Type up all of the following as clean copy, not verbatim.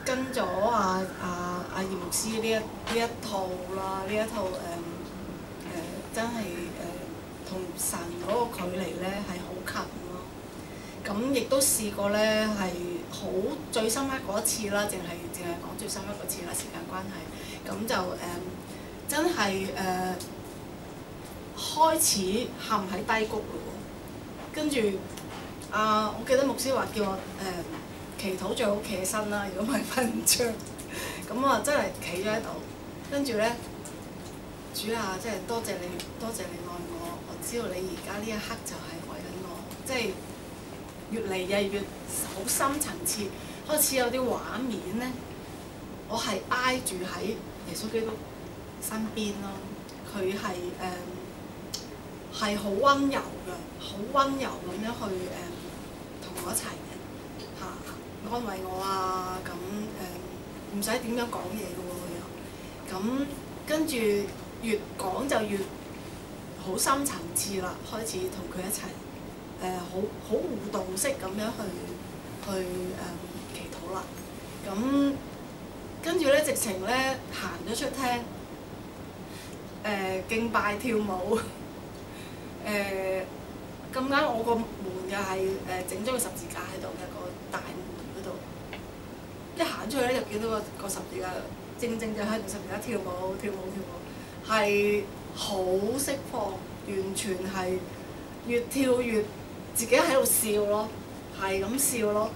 跟咗葉牧師呢一套啦，呢一套真係同神嗰個距離咧係好近咯。咁亦都試過咧係好最深刻嗰一次啦，淨係講最深刻嗰次啦，時間關係。咁就真係開始陷喺低谷咯喎，跟住我記得牧師話叫我祈禱最好企起身啦，如果唔係瞓唔着。咁我真係企咗喺度，跟住咧，主啊，真係多謝你愛我，我知道你而家呢一刻就係愛緊我，即係越嚟越好深層次，開始有啲畫面咧，我係挨住喺耶穌基督身邊咯，佢係好温柔嘅，好温柔咁樣去同我一齊嘅嚇，安慰我啊，咁唔使點樣講嘢嘅喎佢又，咁跟住越講就越好深層次啦，開始同佢一齊好互動式咁樣去祈禱啦，咁跟住咧直情咧行咗出廳。敬拜跳舞，咁啱我個門又係整咗個十字架喺度嘅，個大門嗰度，一行出去咧就見到個十字架，正就喺度十字架跳舞，係好釋放，完全係越跳越自己喺度笑咯，係咁笑咯，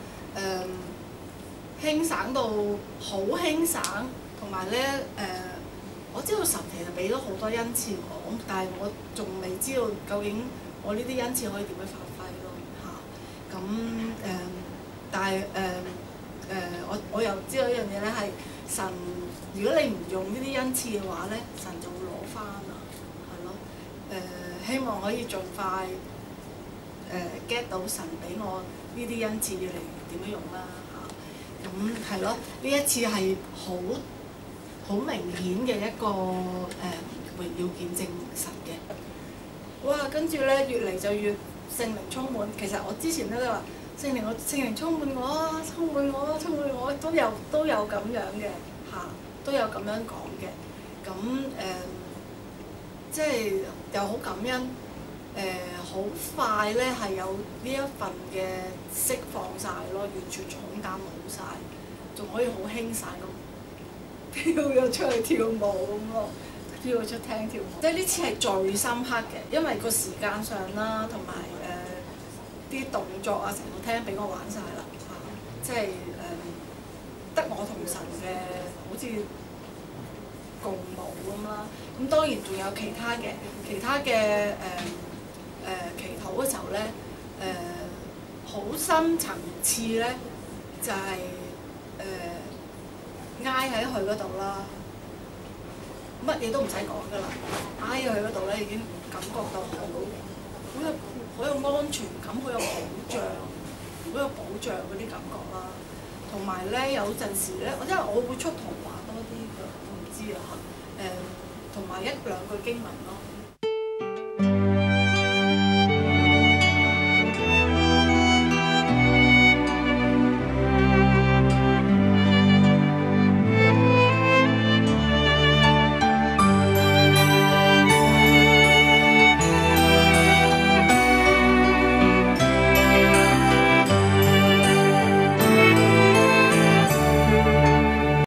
輕省到好輕省，同埋咧我知道神其實俾咗好多恩賜我，但係我仲未知道究竟我呢啲恩賜可以點樣發揮咯嚇。咁但係我又知道一樣嘢咧，係神如果你唔用呢啲恩賜嘅話咧，神就會攞翻啊，係咯。希望可以盡快get 到神俾我呢啲恩賜嚟點樣用啦嚇。咁係咯，呢一次係好明顯嘅一個榮耀見證神嘅，哇！跟住咧越嚟就越聖靈充滿。其實我之前咧都話聖靈充滿我啊，充滿我，都有咁樣嘅嚇，都有咁樣講嘅。咁即係又好感恩，好快咧係有呢一份嘅釋放晒咯，完全重擔冇晒，仲可以好輕晒咁。飄咗出去跳舞咁咯，飄咗出廳跳舞。即係呢次係最深刻嘅，因為個時間上啦，同埋啲動作啊，成個廳俾我玩晒啦嚇，即係得我同神嘅好似共舞咁啦。咁當然仲有其他嘅祈禱嘅時候咧，好深層次咧就係挨喺佢嗰度啦，乜嘢都唔使講㗎啦，挨喺佢嗰度咧已經感覺到好有安全感，好有保障嗰啲感覺啦。同埋咧有陣時咧，因為我會出圖畫多啲㗎，我唔知啊嚇。同埋一兩句經文咯，